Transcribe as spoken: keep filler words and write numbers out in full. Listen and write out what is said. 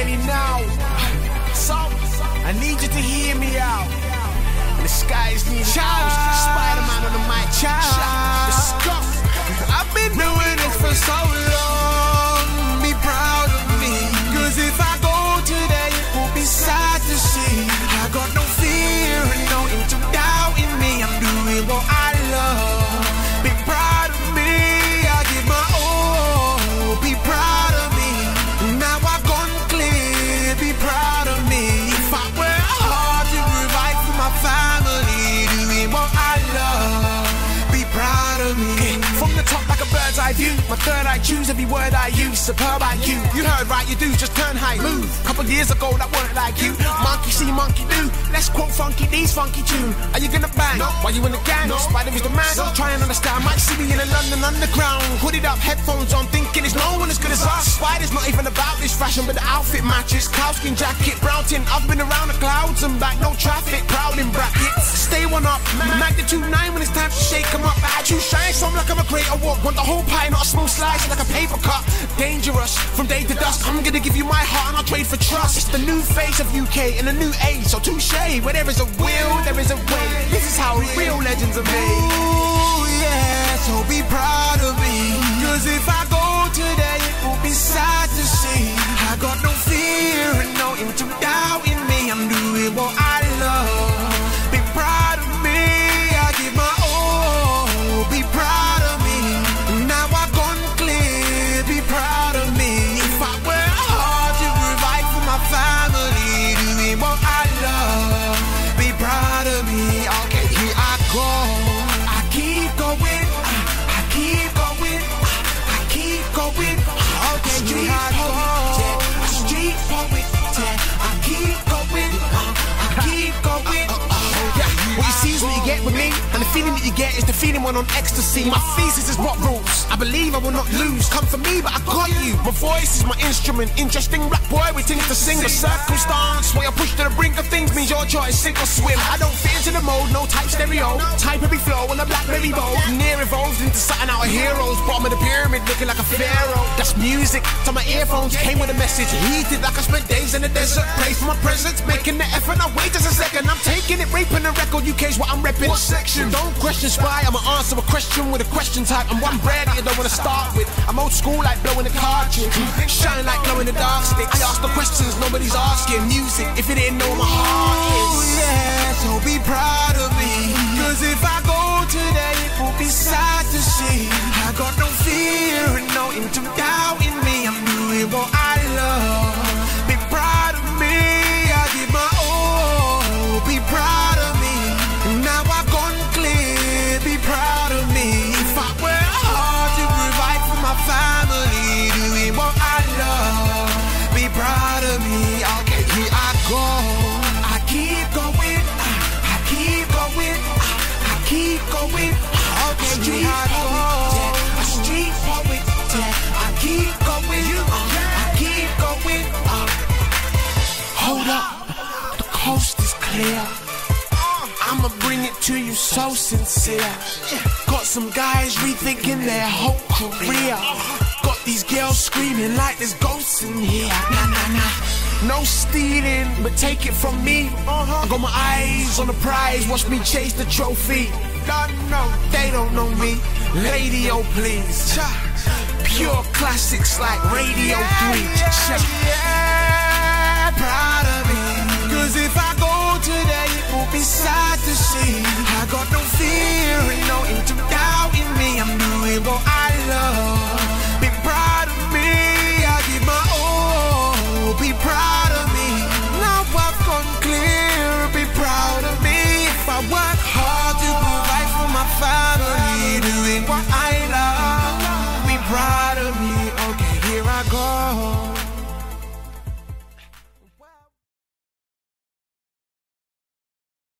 clearly now. So, I need you to hear me out. The sky is near Charles, Spider-Man on the mic. Charles, I've been doing this for so long. Be proud of me, cause if I go today, it will be sad to see. I got no fear and no into doubt in me. I'm doing what I love. Be proud of me, I give my all. Be proud of me, now I've gone clear. Be proud of me. If I were hard to provide for my family, doing what I love. Be proud of me. Okay. From the top like a bird's eye view, my third eye choose every word I use. Superb I you, you heard right, you do, just turn high, move. Couple years ago that weren't like you. Monkey see, monkey do. Let's quote Funky D's funky tune. Are you gonna bang? No. While you in the gang? No. Spider is the man. So. Try and understand. Might see me in a London underground. Hooded up, headphones on, thinking it's no one as good as us. Spider's not even about this fashion, but the outfit matches. Cowskin jacket, brown tin. I've been around the clouds and back, no traffic. Proud in brackets. Stay one up, man. Magnitude nine when it's time to shake 'em up. I choose shine, so I'm like I'm a greater walk. Want the whole pie, not a small slice, like a paper cut. Dangerous, from day to dusk. I'm gonna give you my heart and I'll trade for trust. It's the new face of U K in a new age, so touche. Where there is a will, there is a way. This is how real legends are made. Ooh, yeah, so be proud of me. Cause if I go today, it will be sad to see. I got no fear and no into doubt in me. I'm doing what I love. Be proud of me, I give my all. Be proud of me, now I've gone clear. Be proud of me. If I were hard to provide for my family, doing what I love. Be proud of me. Okay, here I go. I keep going. I keep going. I keep going. Okay, here I go. A street poet. I keep going. I keep going. Yeah, what you see is what you get with me, and the feeling that you get is the feeling when on ecstasy. My thesis is what rules. I believe I will not lose. Come for me, but I got you. My voice is my instrument. Interesting rap boy with things to sing. The circumstance where I push to the brink of things means your choice, sink or swim. I don't fit into the mode, no type stereo. Type every flow on a blackberry bowl. Near evolved into something out of heroes. Bottom of the pyramid looking like a pharaoh. That's music. So my earphones came with a message. Heated like I spent days in the desert. Pray for my presence, making the effort. Now wait just a second. I'm taking it, raping the record. U K's what I'm repping. What section? Don't question spy. I'ma answer a question with a question type. I'm one bread that you don't wanna start with. I'm old school like blowing a cartridge. Shine like glowing the dark stick. I ask the questions nobody's asking. Music, if you didn't know my heart is. Oh yeah, so be proud of me. Cause if I go today, it will be sad to see. I got no fear and no into doubt in me. I'm doing what I love. Be proud of me, I give my all. Be proud of me, now I've gone clear. Be proud of me. If I were hard to provide for my family, doing what I love. Be proud of me. Okay, here I go. I keep going. I keep going. I keep going. Okay, here I go. A street poet. I keep going. I keep going. Hold up, the coast is clear. I'ma bring it to you so sincere. Got some guys rethinking their whole career. Got these girls screaming like there's ghosts in here. Nah, nah, nah. No stealing, but take it from me. I got my eyes on the prize, watch me chase the trophy. Don't know, they don't know me. Radio, please. Pure classics like Radio three. Yeah, proud of me. Cause if I go today, it will be sad to see. I